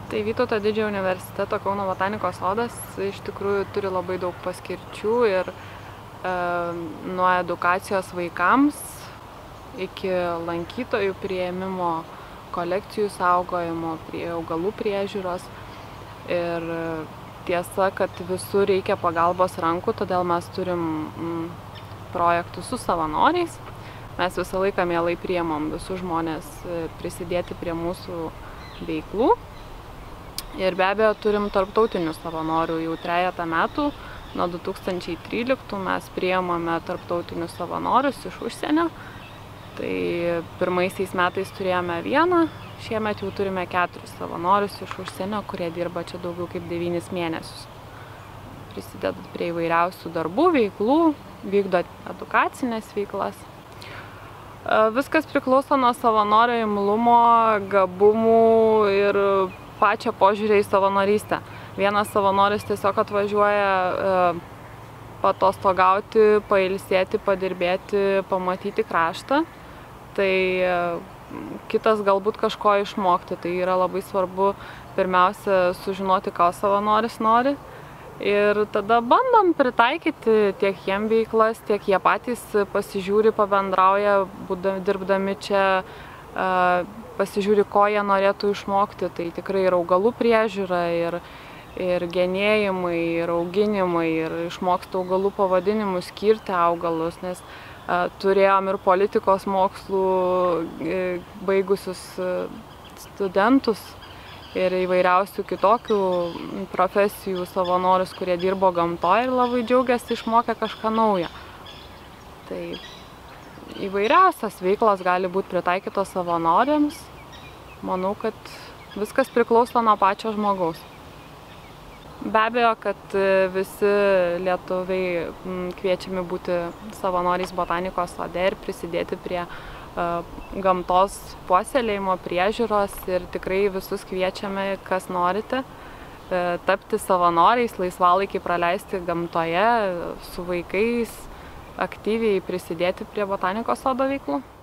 Tai Vytauto Didžiojo universiteto Kauno botanikos sodas iš tikrųjų turi labai daug paskirčių ir nuo edukacijos vaikams iki lankytojų priėmimo, kolekcijų saugojimo, prie augalų priežiūros. Ir tiesa, kad visur reikia pagalbos rankų, todėl mes turim projektus su savanoriais. Mes visą laiką mielai priėmam visus žmonės prisidėti prie mūsų veiklų. Ir be abejo turim tarptautinių savanorių jau 3 metų. Nuo 2013 mes priėmame tarptautinius savanorius iš užsienio. Tai pirmaisiais metais turėjome 1, šiemet jau turime 4 savanorius iš užsienio, kurie dirba čia daugiau kaip 9 mėnesius. Prisideda prie įvairiausių darbų, veiklų, vykdo edukacinės veiklas. Viskas priklauso nuo savanorio imlumo, gabumų ir pačio požiūrį į savanorystę. Vienas savanoris tiesiog atvažiuoja patostogauti, pailsėti, padirbėti, pamatyti kraštą. Tai kitas galbūt kažko išmokti. Tai yra labai svarbu pirmiausia sužinoti, ką savanoris nori. Ir tada bandom pritaikyti tiek jiem veiklas, tiek jie patys pasižiūri, pabendrauja, dirbdami čia, pasižiūri, ko jie norėtų išmokti. Tai tikrai ir augalų priežiūra, ir genėjimai, ir auginimai, ir išmoksta augalų pavadinimus, skirti augalus, nes turėjom ir politikos mokslų baigusius studentus ir įvairiausių kitokių profesijų savanorius, kurie dirbo gamtoje ir labai džiaugiasi išmokę kažką naujo. Tai įvairiausios veiklos gali būti pritaikytos savanoriams. Manau, kad viskas priklauso nuo pačio žmogaus. Be abejo, kad visi lietuviai kviečiami būti savanoriais botanikos sode ir prisidėti prie gamtos puoselėjimo, priežiūros ir tikrai visus kviečiame, kas norite, tapti savanoriais, laisvalaikį praleisti gamtoje, su vaikais, aktyviai prisidėti prie botanikos sodo veiklų.